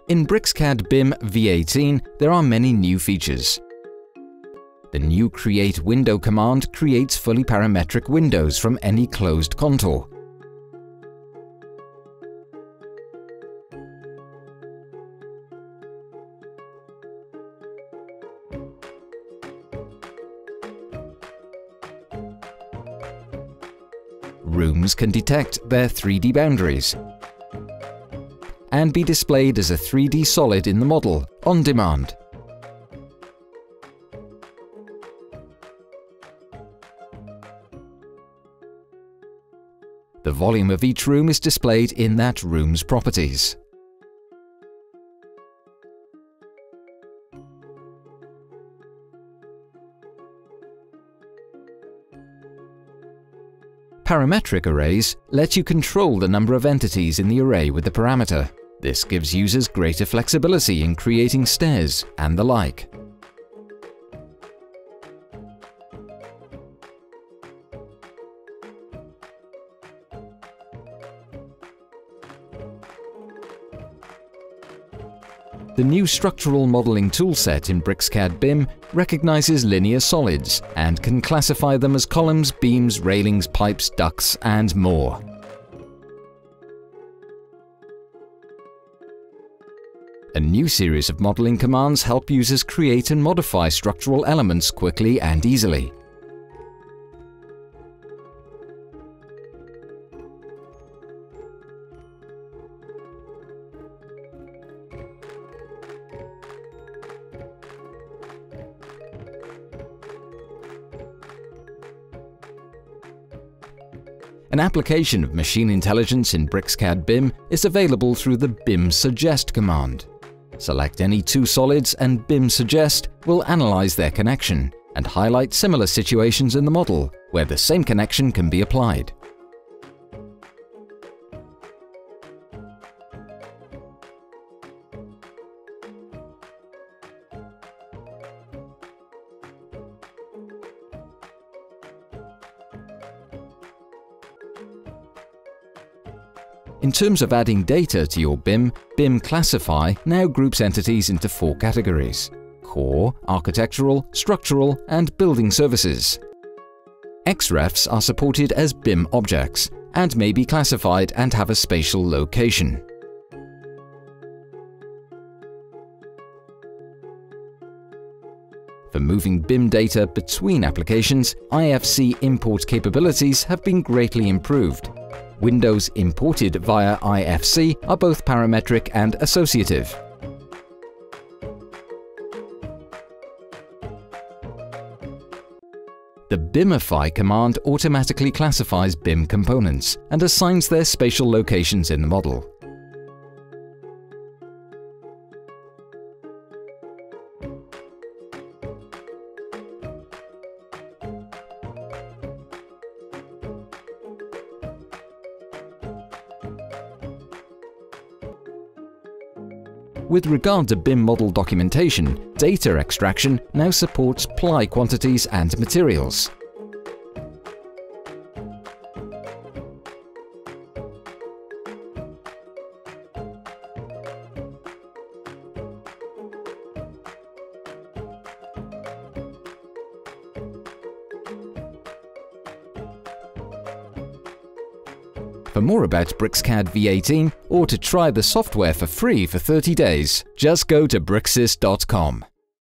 In BricsCAD BIM V18, there are many new features. The new Create Window command creates fully parametric windows from any closed contour. Rooms can detect their 3D boundaries and be displayed as a 3D solid in the model, on demand. The volume of each room is displayed in that room's properties. Parametric arrays let you control the number of entities in the array with the parameter. This gives users greater flexibility in creating stairs and the like. The new structural modeling toolset in BricsCAD BIM recognizes linear solids and can classify them as columns, beams, railings, pipes, ducts, and more. A new series of modeling commands help users create and modify structural elements quickly and easily. An application of machine intelligence in BricsCAD BIM is available through the BIM Suggest command. Select any two solids and BIM Suggest will analyze their connection and highlight similar situations in the model where the same connection can be applied. In terms of adding data to your BIM, BIM Classify now groups entities into 4 categories: core, architectural, structural, and building services. XREFs are supported as BIM objects and may be classified and have a spatial location. For moving BIM data between applications, IFC import capabilities have been greatly improved. Windows imported via IFC are both parametric and associative. The BIMify command automatically classifies BIM components and assigns their spatial locations in the model. With regard to BIM model documentation, data extraction now supports ply quantities and materials. For more about BricsCAD V18 or to try the software for free for 30 days, just go to bricsys.com.